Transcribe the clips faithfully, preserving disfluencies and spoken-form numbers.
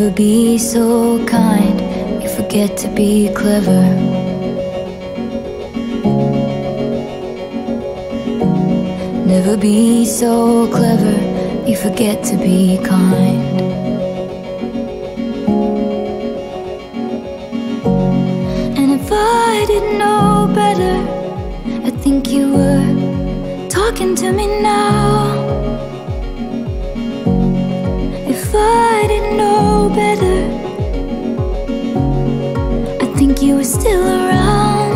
Never be so kind, you forget to be clever. Never be so clever, you forget to be kind. And if I didn't know better, I think you were talking to me now. If I didn't know better, I think you were still around.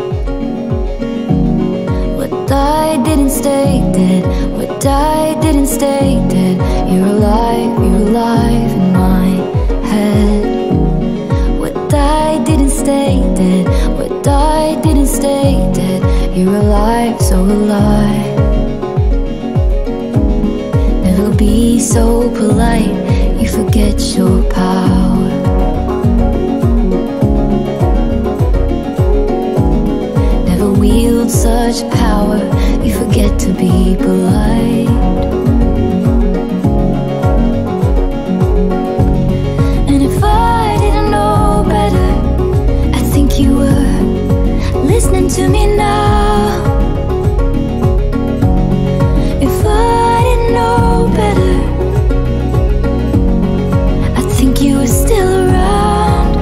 What died didn't stay dead. What died didn't stay dead. You're alive, you're alive in my head. What died didn't stay dead. What died didn't stay dead. You're alive, so alive. Never be so polite, you forget your power. Never wield such power, you forget to be polite. And if I didn't know better, I think you were listening to me now. If I didn't know better, I think you were still around.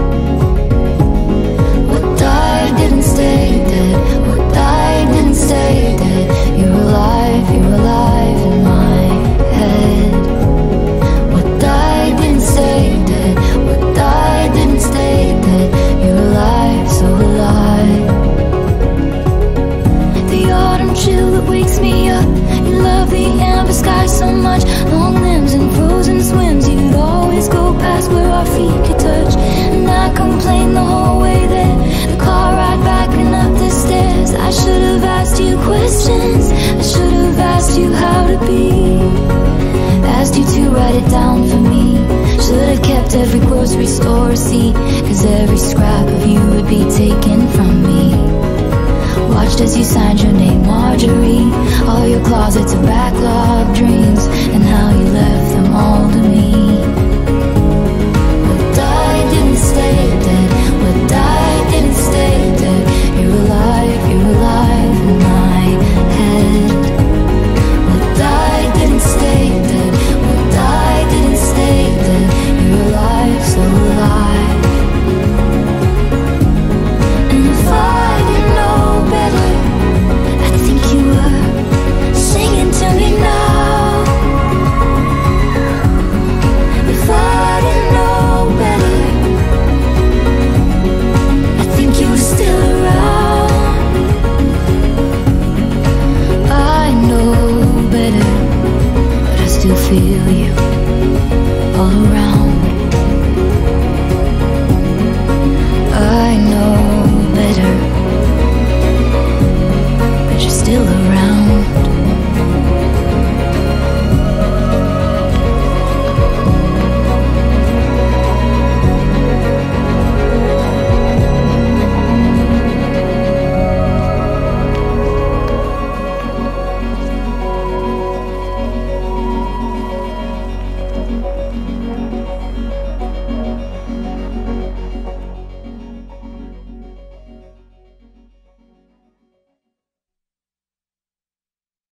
What died didn't stay dead. What died didn't stay dead. You're alive, you're alive in my head. What died didn't stay dead. What died didn't stay dead. You're alive, so alive. The autumn chill that wakes me up. You love the amber sky so much. Long limbs and frozen swims. You'd always go past where our feet could touch. And I complained the whole way there. The car ride back and up the stairs. I should have asked you questions. I should have asked you how to be. Asked you to write it down for me. Should have kept every grocery store receipt, cause every scrap of you would be taken from me. Watched as you signed your name, Marjorie. All your closets of backlog dreams, and how you left them all to me. What died didn't stay dead.